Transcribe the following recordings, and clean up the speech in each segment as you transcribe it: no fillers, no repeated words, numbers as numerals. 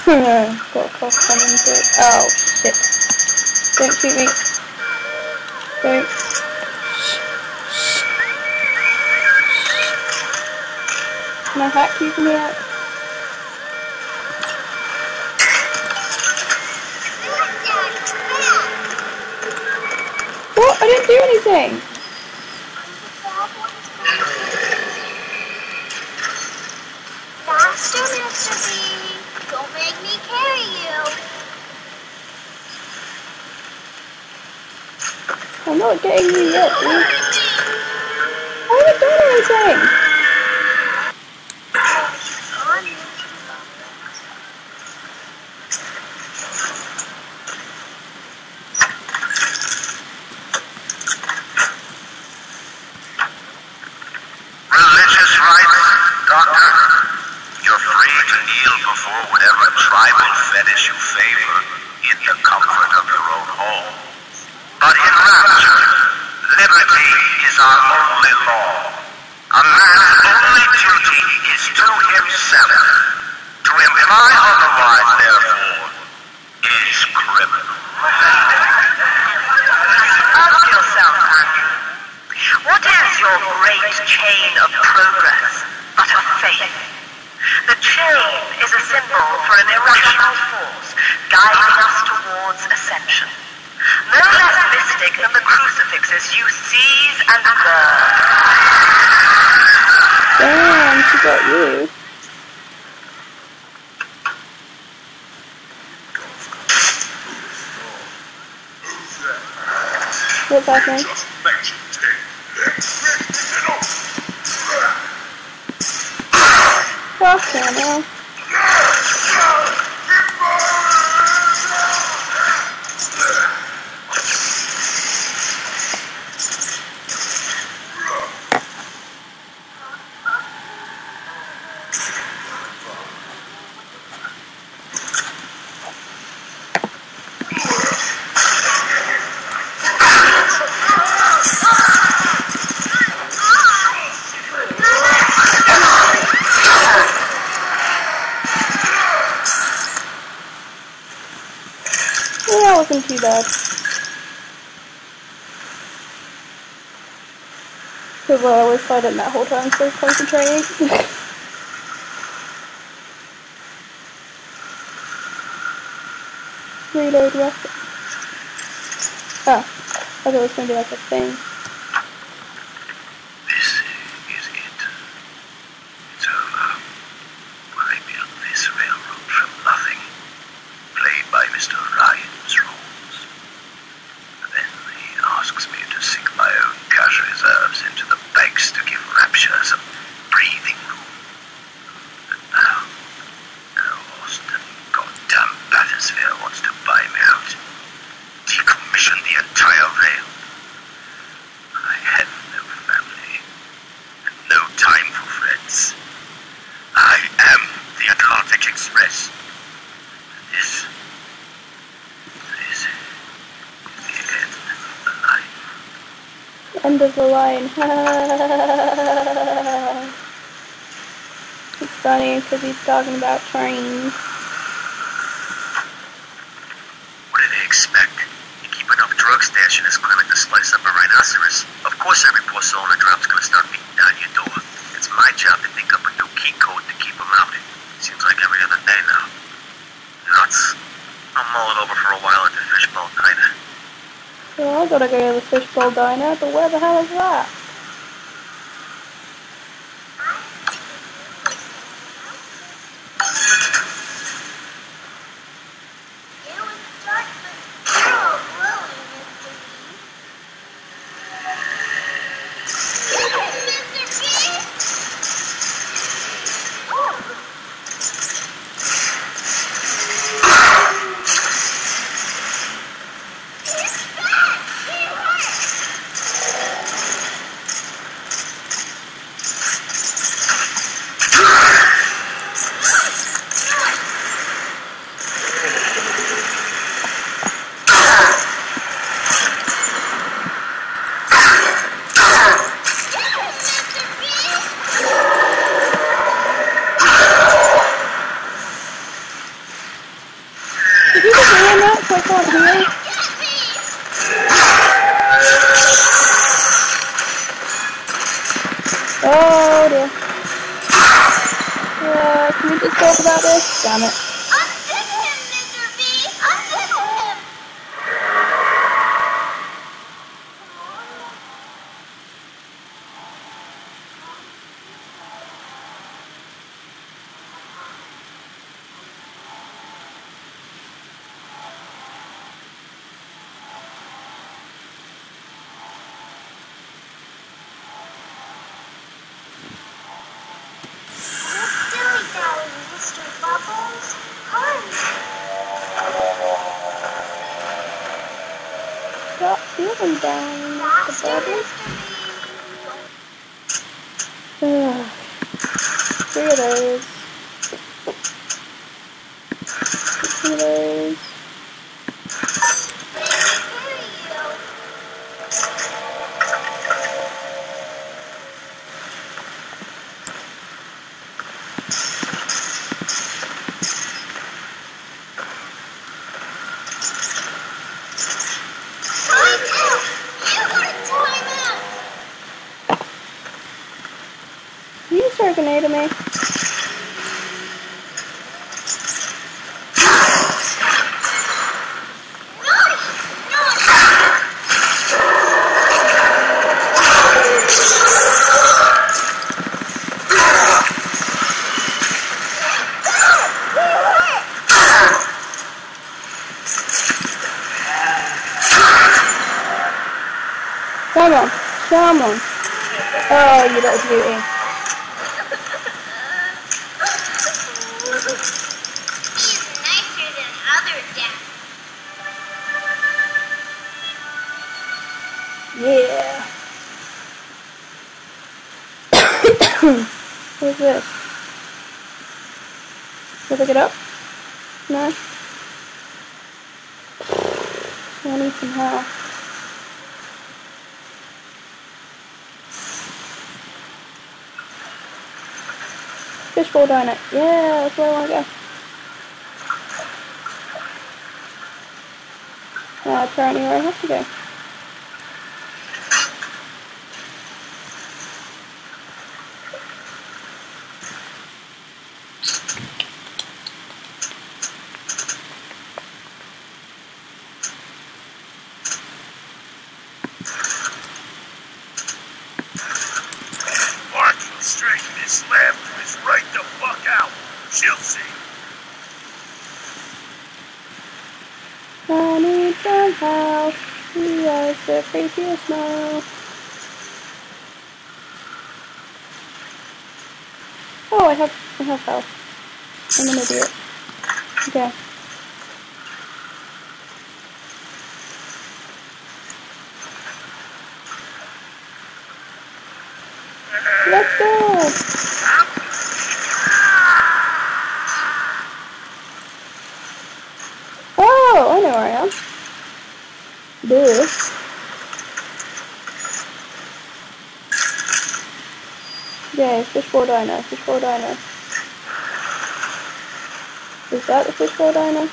Got a cough coming through. Oh shit. Don't shoot me. Don't. Can I hack you from here? What? I didn't do anything! Faster, Mr. B! Don't make me carry you! I'm not getting you yet, dude. I haven't done anything! Religious rites, Doctor. You're free to kneel before whatever tribal fetish you favor in the comfort of your own home. But in rapture, liberty is our only law. A man's only duty is to himself. To imply otherwise, therefore, is criminal. Ask yourself, Andrew, what is your great chain of progress but of faith? The chain is a symbol for an irrational force guiding us towards ascension. No less mystic than the crucifixes you seize and burn. Damn, she got you. What's happening? Fucking hell. Well, that wasn't too bad. Because I was fighting that whole time, so concentrating. Reload weapon. Ah, I thought it was going to be like a thing. This is it. It's over. I built this railroad from nothing, played by Mr. Ryan's rules. Then he asks me to sink my own cash reserves into the banks to give rapture some breathing room. And now Austin, goddamn Battersville wants to buy me out. Decommission the entire rail. I have no family and no time for friends. I am the Atlantic Express. This is the end of the line. End of the line. It's funny because he's talking about trains. What do they expect? You keep enough drug stash in this clinic to slice up a rhinoceros. Of course every poor soul in the drop's gonna start beating down your door. It's my job to think up a new key code to keep them out. Seems like every other day now. Nuts. I'll mull it over for a while at the Fishbowl Diner. Well, I gotta go to the Fishbowl Diner, but where the hell is that? It was dark, but so glowing, Mr. B! I can't heal. Oh dear. Can we just talk about this? Damn it. Unzip him, Mr. B! Unzip him! Dilly-dally, Mr. Bubbles. Hurry! Stop feeling down, Mr. Faster, Bubbles. Mr. B! Three of those. Three of those. You throw a grenade at me. Come on, come on. Oh, you little beauty. He's nicer than other dads. Yeah. What's this? Can I pick it up? No? I need some help. Fishbowl donut. Yeah, that's where I want to go. Apparently where I have to go. Mark will straighten this lamb to his right the fuck out. She'll see. I need some help. He has the creepiest smile. Oh, I have health. I'm an idiot. Okay. Let's go! Oh, I know where I am. Duh. Yeah, fishbowl dino, fishbowl dino. Is that the fishbowl dino?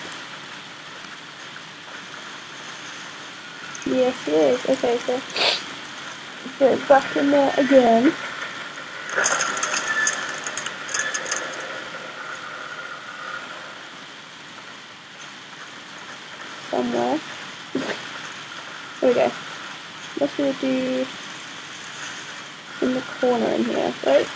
Yes, it is. Okay, so put it back in there again. Somewhere. There we go. Let's do in the corner in here, right?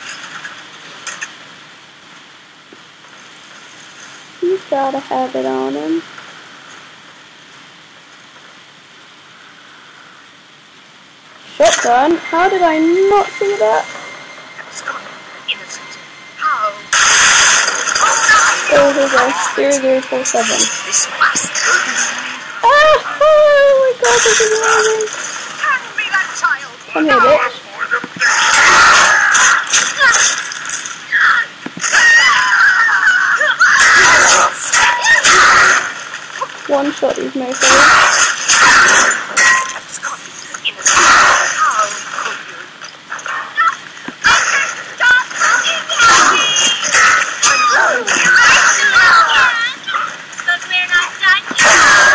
He's gotta have it on him. Shotgun? How did I not see that? Innocent. How? Oh, here we go. 0047. This must Ah! Oh my god, this is amazing! hand me that child. Come here, bitch. One shot these mofos. But we're not done yet.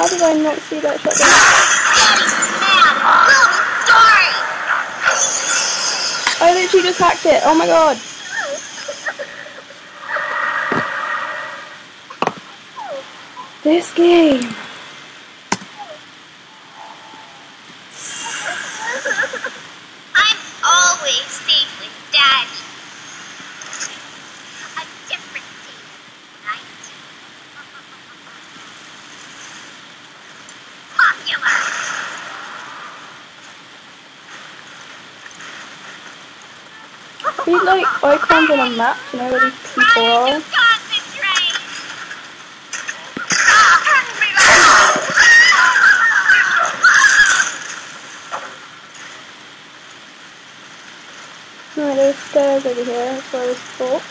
How did I not see that shotgun? I literally just hacked it. Oh my god. This game. I'm always safe with Daddy. A different team tonight. Popular. These like icons on a map, you know where these people Trying are. to concentrate. No, there's stairs over here, that's where I was before.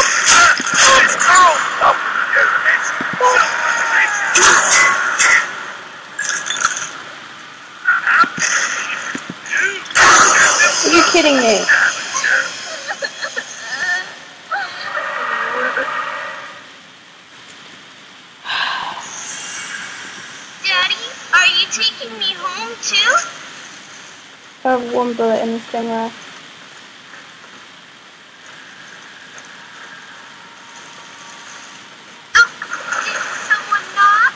Are you kidding me? Daddy, are you taking me home too? I have one bullet in this thing there. Oh, did someone knock?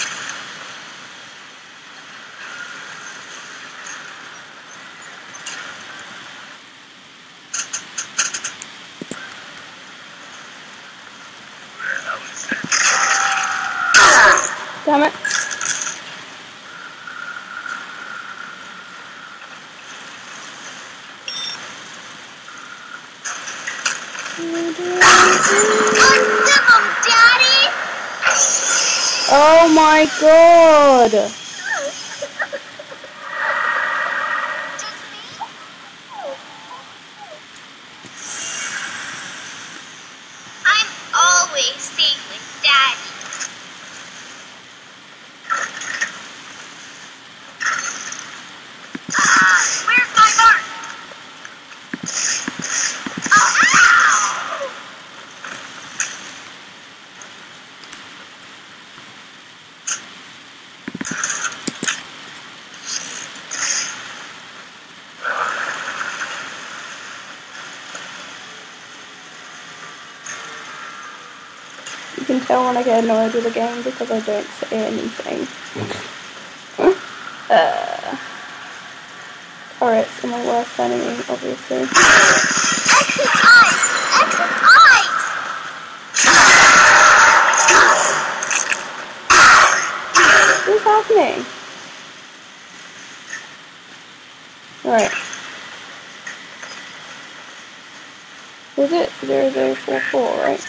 Damn it. Awesome, Daddy! Oh my god! Just me? I'm always safe with Daddy. Where's my mark? Oh, ow! You can tell when I get annoyed with a game because I don't say anything. Turrets are my worst enemy, obviously. Exit eyes! Exit eyes! What's happening? Right. Was it 0044, right?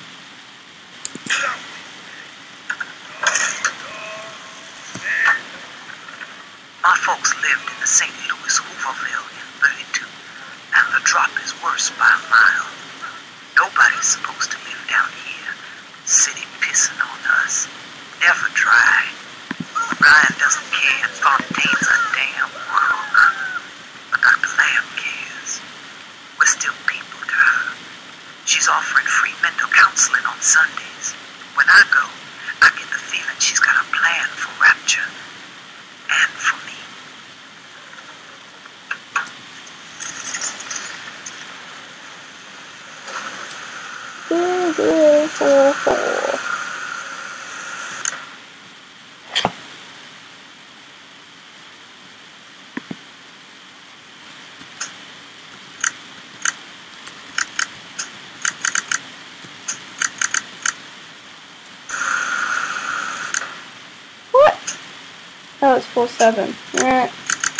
My folks lived in the St. Louis Hooverville in 32, and the drop is worse by a mile. Nobody's supposed to live down here. City pissing on us. Never dry. Ryan doesn't care, and Fontaine's a damn crook. But Dr. Lamb cares. We're still people to her. She's offering free mental counseling on Sundays. When I go, I get the feeling she's got a plan for Rapture. And for me. 0044. What? Oh, it's 47. Alright.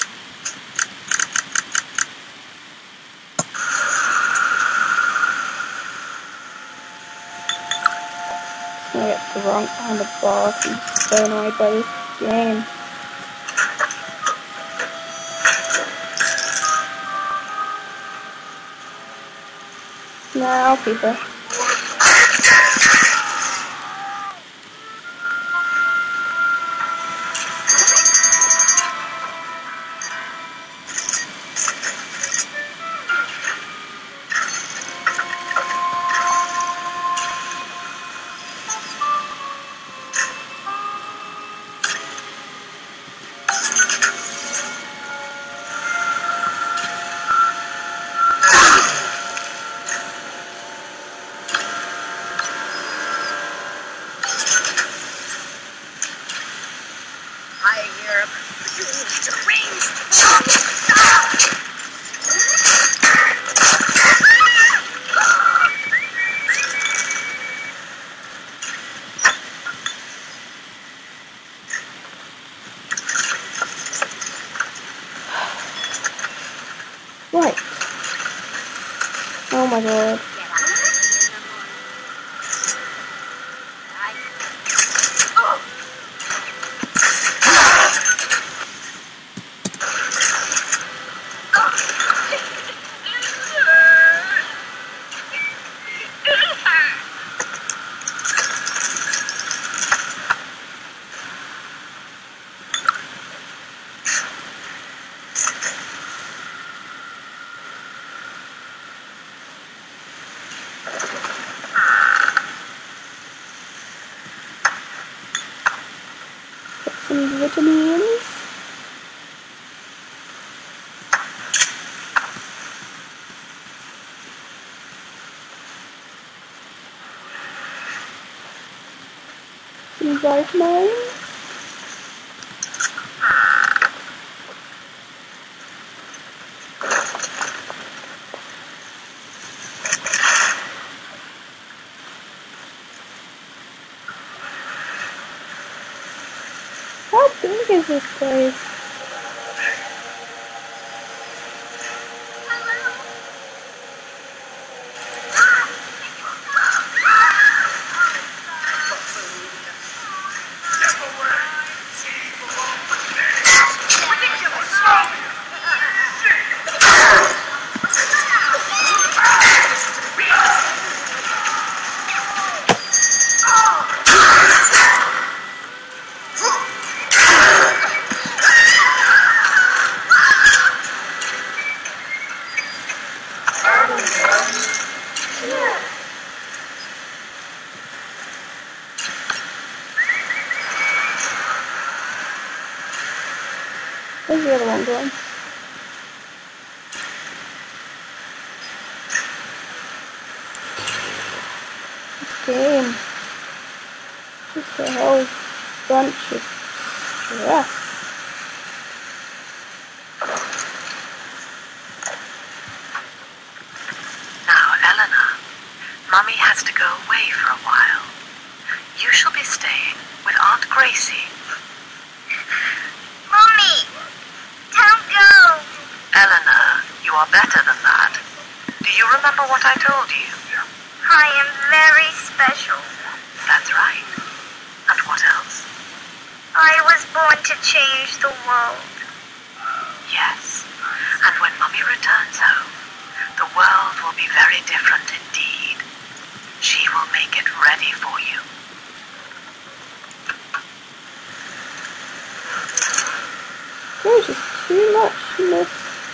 I get the wrong behind the bar. I'm so annoyed by this game. Now, people. I hear a deranged stop! Right. Oh my god. Some vitamins. Some vitamins. How big is this place? Where's the other one going? This game. Just a whole bunch of stress. Now, Eleanor, Mummy has to go away for a while. You shall be staying with Aunt Gracie. Mommy! Don't go! Eleanor, you are better than that. Do you remember what I told you? I am very special. That's right. And what else? I was born to change the world. Yes. And when Mummy returns home, the world will be very different indeed. She will make it ready for you. There's just too much in this.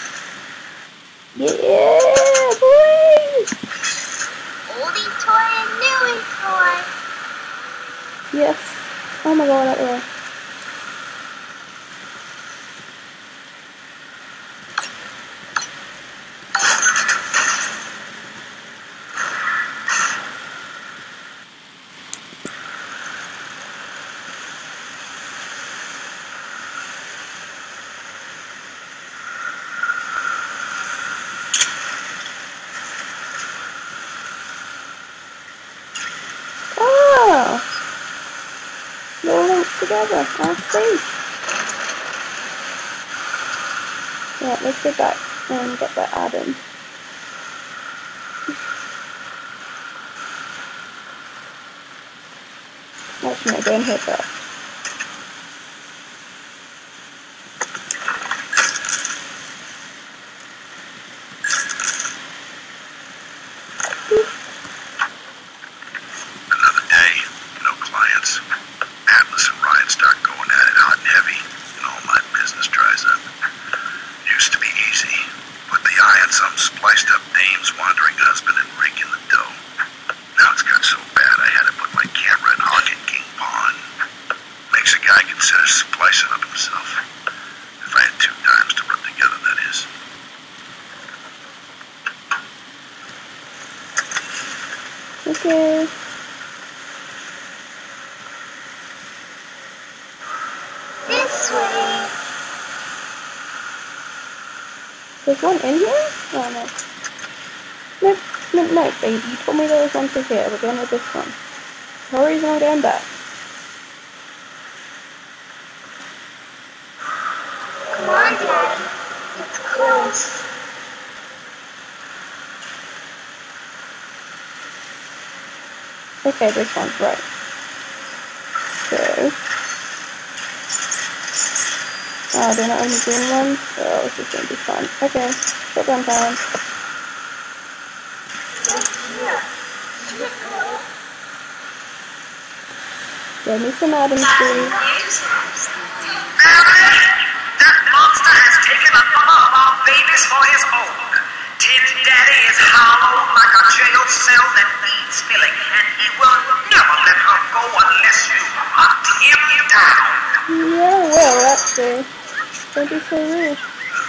Yeah, boys! Oldie toy and newie toy. Yes. Oh my god, that way. Oh! It all links together. I see. Yeah, let's go back and get that add-in. Actually, no, go and hit that. Another day, no clients. Atlas and Ryan start going at it hot and heavy, and all my business dries up. Used to be easy. Put the eye on some spliced up dame's wandering husband and rake in the dough. Now it's got so bad I had to put my camera in Hawking King Pawn. Makes a guy consider splicing up himself. If I had 2 dimes to rub together, that is. Okay. This There's one in here? Oh no. No, baby. You told me there was one through here. We're going with this one. The whole reason I'm going back. Come on, Daddy. It's close. Okay, this one's right. So. Oh, they're not only green ones? Oh, this is gonna be fun. Okay, shotgun time. Give me some Adams, please. Family, that monster has taken another of our babies for his own. Tin Daddy is hollow like a jail cell that needs filling, and he will never let her go unless you hunt him down. Yeah, well, actually. Don't be so rude.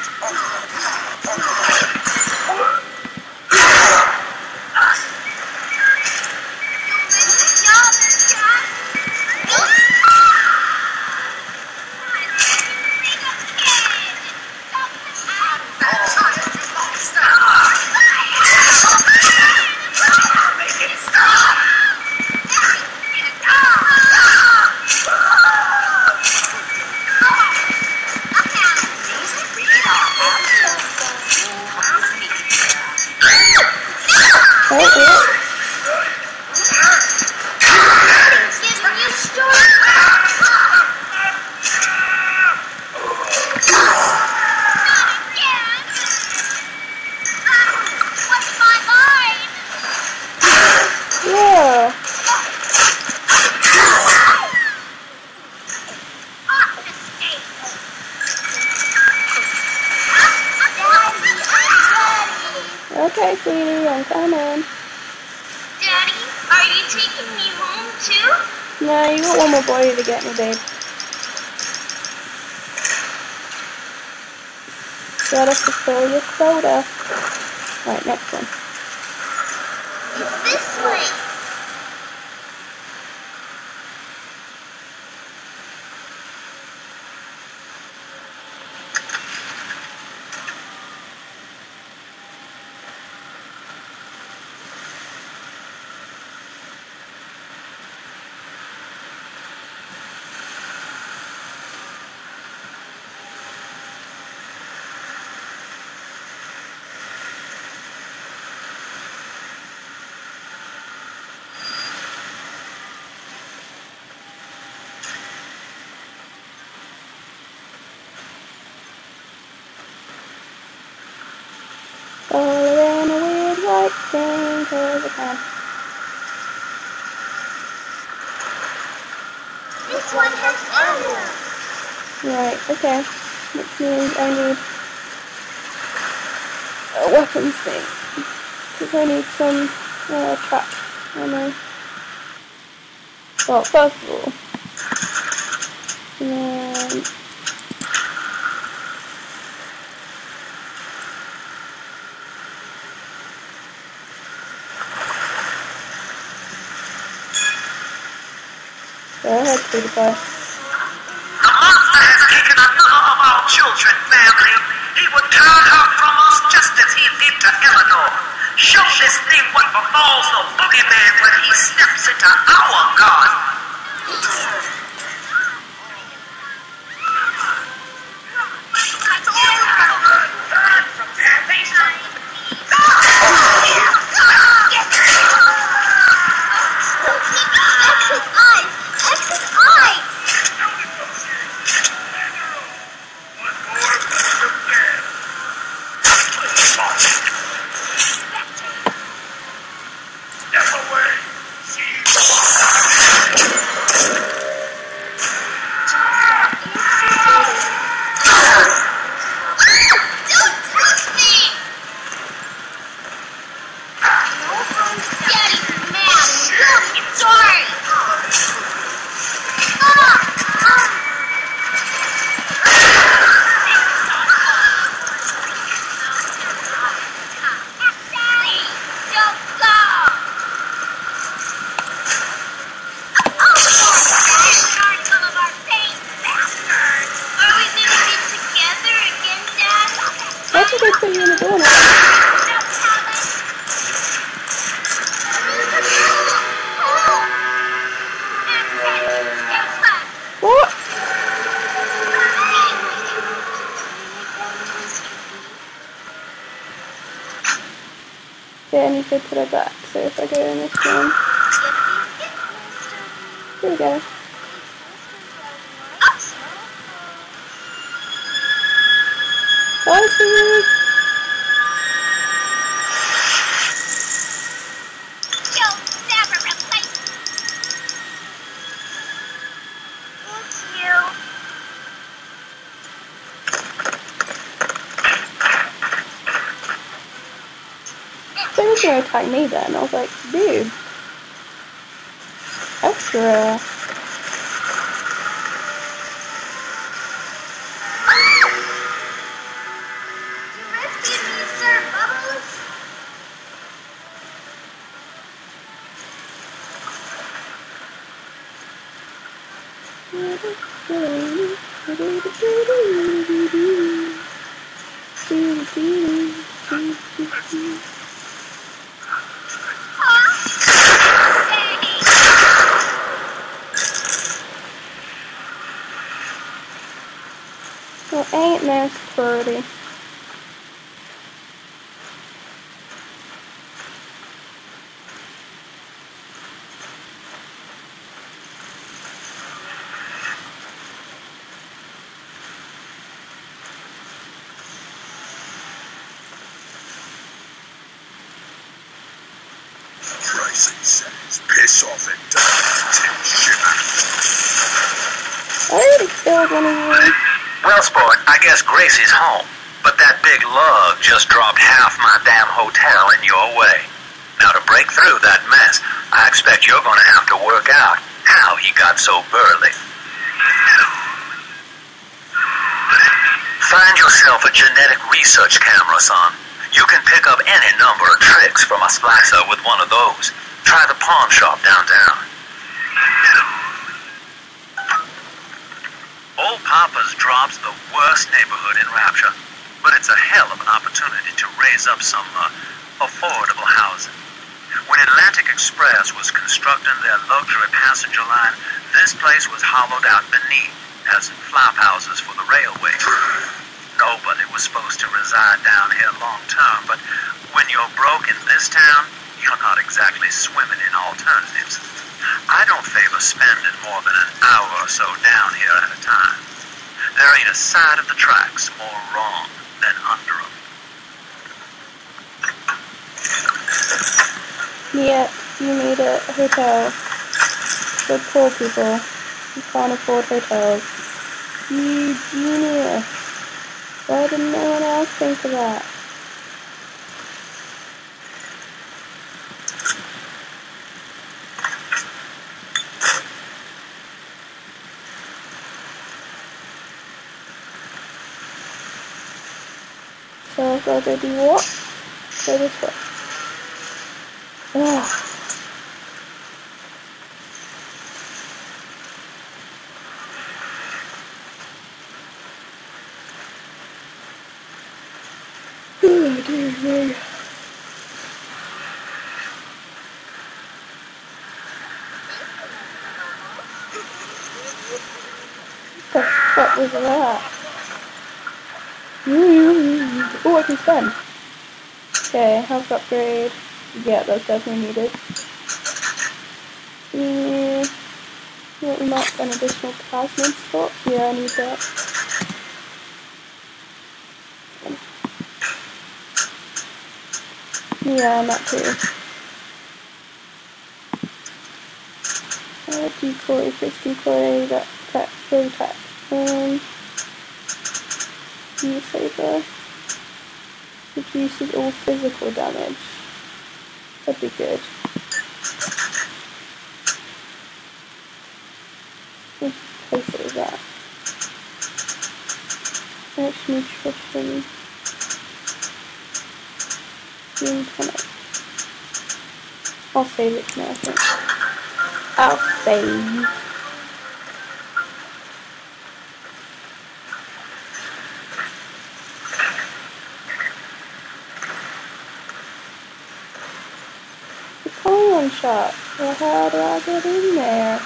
Okay, sweetie, I'm coming. Daddy, are you taking me home too? No, you got one more boy to get me, babe. Gotta fulfill your quota. Right, next one. It's this way. All around a weird white thing, 'cause I can. This one has ammo. Right, okay. Which means I need a weapons thing. Because I need some trap ammo. Well, first of all, go ahead, sweetie pie. The monster has taken another of our children, family. He would turn her from us just as he did to Eleanor. Show this thing what befalls the boogeyman when he steps into our garden. put you in the door now. What? Yeah, I need to put it back, so if I go in this one. There we go. Why is he really... They was gonna attack me then. I was like, dude. Extra. Well, ain't this pretty? Tracy says, piss off and don't shiver. I already killed one of you. Well, sport, I guess Gracie's home. But that big lug just dropped half my damn hotel in your way. Now, to break through that mess, I expect you're going to have to work out how he got so burly. Find yourself a genetic research camera, son. You can pick up any number of tricks from a splicer with one of those. Try the pawn shop downtown. Old Papa's Drop's the worst neighborhood in Rapture, but it's a hell of an opportunity to raise up some affordable housing. When Atlantic Express was constructing their luxury passenger line, this place was hollowed out beneath as flop houses for the railway. Nobody was supposed to reside down here long term, but when you're broke in this town, you're not exactly swimming in alternatives. I don't favor spending more than an hour or so down here at a time. There ain't a side of the tracks more wrong than under them. Yeah, you need a hotel for poor people who can't afford hotels. You genius. Why didn't no one else think of that? So I've got to go do what? Go this way. Ugh. Oh, dear me. What the fuck was that? Oh, I can spend. Okay, health upgrade. Yeah, that's definitely needed. What, we might an additional plasmid spot? Yeah, I need that. Yeah, and that too. Decoy, fixed decoy, that tech, go tech. Saver. Reduces all physical damage. That'd be good. What place is that? Rich nutrition. Gene tonic. I'll save it now, I think. I'll save. shot. Well, how do I get in there?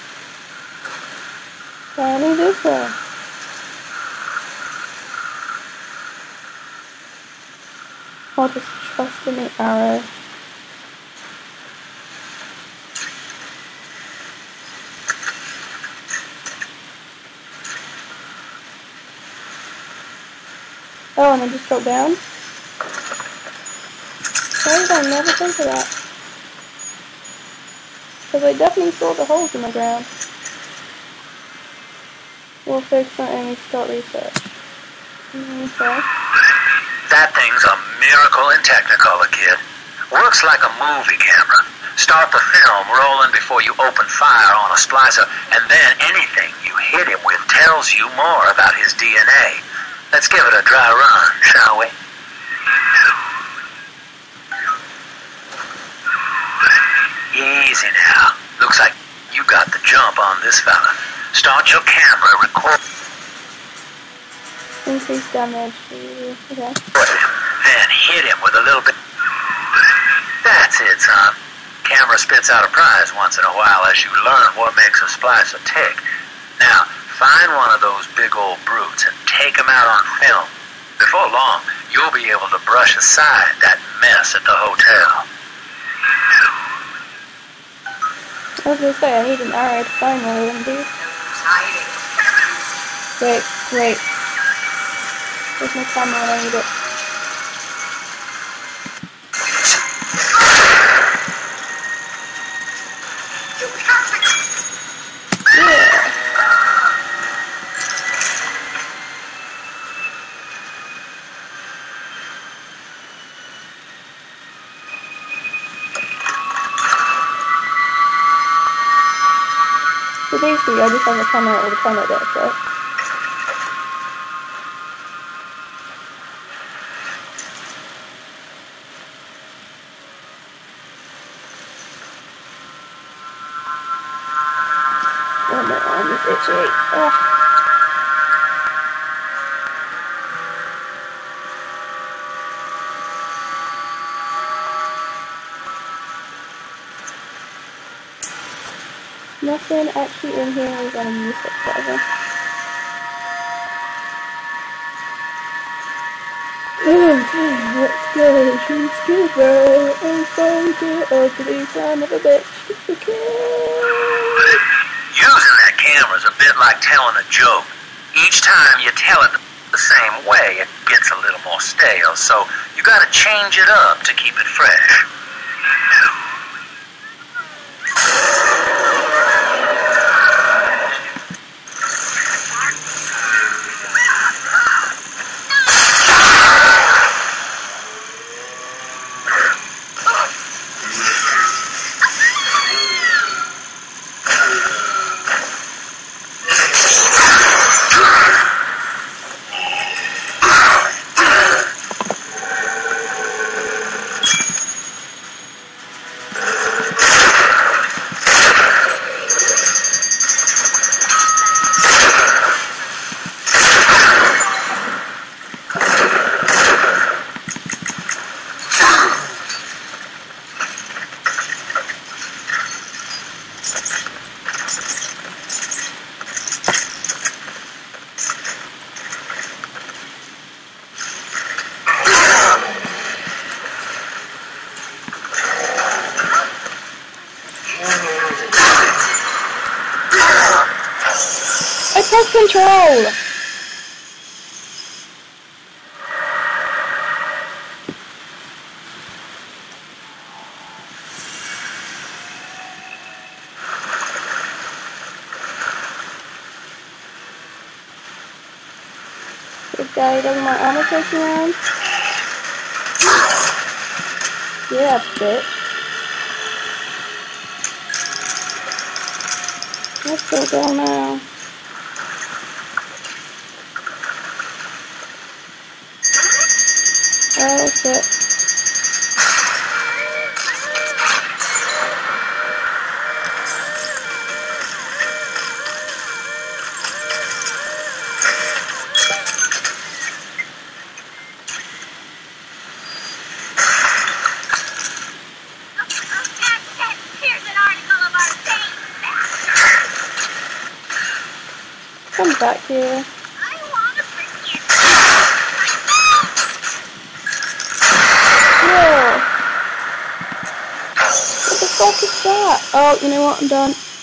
Apparently this way. I'll just trust in the arrow. Oh, and I just dropped down? Why did I never think of that? Because I definitely saw the holes in the ground. We'll focus on only start research. Okay. That thing's a miracle in Technicolor, kid. Works like a movie camera. Start the film rolling before you open fire on a splicer, and then anything you hit him with tells you more about his DNA. Let's give it a dry run, shall we? Easy now. Looks like you got the jump on this fella. Start your camera, record. Increase damage. Okay. Then hit him with a little bit. That's it, son. Camera spits out a prize once in a while as you learn what makes a splicer tick. Now, find one of those big old brutes and take him out on film. Before long, you'll be able to brush aside that mess at the hotel. I was gonna say, I need an arrow to find one of them, dude. Wait. Where's my camera when I need it? Yeah. So basically, I just have a camera all the time like this, right? Oh, my arm is itchy. Ugh. Nothing actually in here is gonna use it forever. Okay, let's go. She's scuba. I'm sorry, the ugly son of a bitch. Okay. Using that camera's a bit like telling a joke. Each time you tell it the same way, it gets a little more stale, so you gotta change it up to keep it fresh. Press control! This guy doesn't want ammo chasing around. Yeah, bitch. Let's go down now. Oh shit. back here. I want to bring you. Whoa! What the fuck is that? Oh, you know what? I'm done.